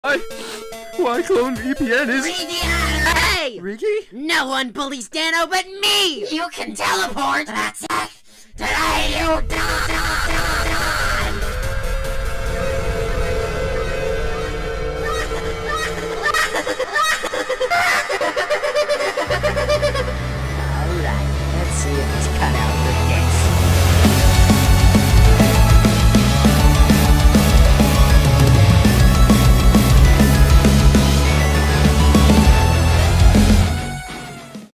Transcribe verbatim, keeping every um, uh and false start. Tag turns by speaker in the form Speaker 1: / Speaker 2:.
Speaker 1: I, why clone V P N is...
Speaker 2: Hey!
Speaker 1: Riki?
Speaker 2: No one bullies Dano but me!
Speaker 3: You can teleport! That's it! Today you die!